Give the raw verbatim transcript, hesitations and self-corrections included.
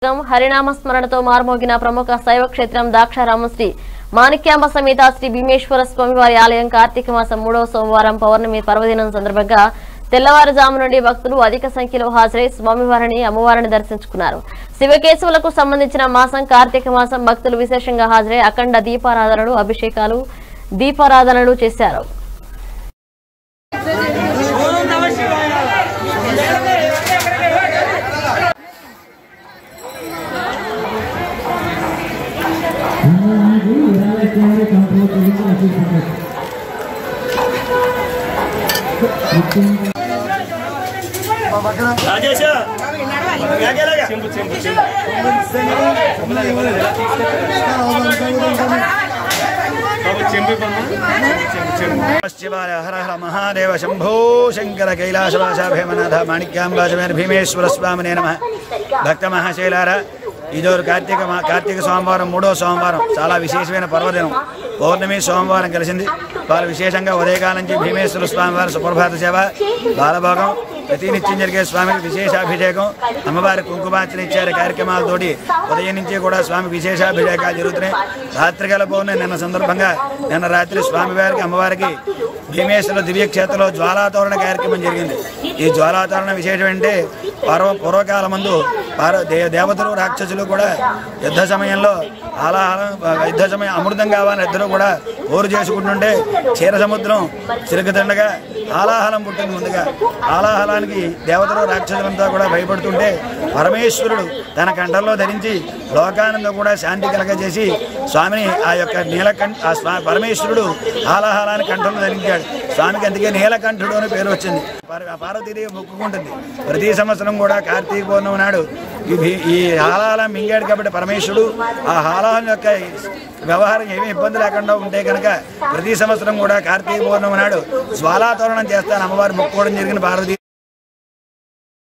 హరినామ స్మరణతో మార్మోగిన ప్రముఖ శైవ క్షేత్రం దాక్షారామం శ్రీ మాణిక్యాంబ సమేత శ్రీ భీమేశ్వర స్వామివారి ఆలయం కార్తీక మాసం మూడవ సోమవారం పౌర్ణమి పర్వదినం సందర్భంగా తెల్లవారుజాము నుండి భక్తులు అధిక సంఖ్యలో హాజరై స్వామివారిని అమ్మవారిని దర్శించుకున్నారు. శివకేశవులకు సంబంధించిన మాసం కార్తీక మాసం భక్తులు విశేషంగా హాజరై అఖండ దీపారాధనలు అభిషేకాలు దీపారాధనలు చేశారు. राजेश क्या क्या लगा चिंबु चिंबु चिंबु शिवाय हर हर महादेव शंभो शंकर कैलासवास भीमनाथ माणिक्यांबा भीमेश्वर स्वामिने नमः भक्त महाशैलारा इदोर कार्तिक कार्तिक सोमवार मूडो सोमवार चाला विशेषమైన పర్వదినం పౌర్ణమి సోమవారం కలిసింది. వాళ్ళు విశేషంగా ఉదయకాలం నుంచి భీమేశ్వర స్వామివారి సుప్రభాత సేవ బాలభోగం ప్రతినిత్యం జరిగే స్వామికి విశేషాభిషేకం అమ్మవారి కుంకుమార్చన ఇచ్చారు కార్యక్రమాలతోటి ఉదయం నుంచి కూడా స్వామి విశేషాభిషేకాలు జరుగుతున్నాయి. రాత్రికాల పౌర్ణమి నిన్న సందర్భంగా నిన్న రాత్రి స్వామివారికి అమ్మవారికి భీమేశ్వర దివ్యక్షేత్రంలో జ్వాలాతోరణ కార్యక్రమం జరిగింది. ఈ జ్వాలాతోరణ విశేషం అంటే పూర్వ పూర్వకాల ముందు దేవతలు రాక్షసులు కూడా యుద్ధ సమయంలో ఆలాహలం యుద్ధ సమయం అమృతం కావాలని ఇద్దరు కూడా ఓరు చేసుకుంటుంటే క్షీర సముద్రం చిరుకుతుండగా ఆలాహలం పుట్టింది. ముందుగా ఆలాహలానికి దేవతలు రాక్షసులంతా కూడా భయపడుతుంటే పరమేశ్వరుడు తన కంఠంలో ధరించి లోకానంద కూడా శాంతి కలగజేసి స్వామిని ఆ యొక్క నీలకంఠ ఆ స్వా పరమేశ్వరుడు ఆలాహలాన్ని కంఠంలో ధరించాడు. స్వామికి అందుకే నీలకంఠుడు అని పేరు వచ్చింది. పార్వతీదేవి మొక్కుకుంటుంది. ప్రతి సంవత్సరం కూడా కార్తీక పౌర్ణమి నాడు ఈ హాలాహలం మింగాడు కాబట్టి పరమేశ్వరుడు ఆ హాలాహలం యొక్క వ్యవహారం ఏమీ ఇబ్బంది లేకుండా ఉంటే కనుక ప్రతి సంవత్సరం కూడా కార్తీక పౌర్ణమి నాడు జ్వాలాతోరణం చేస్తాను అమ్మవారు మొక్కుకోవడం జరిగిన పార్వతీ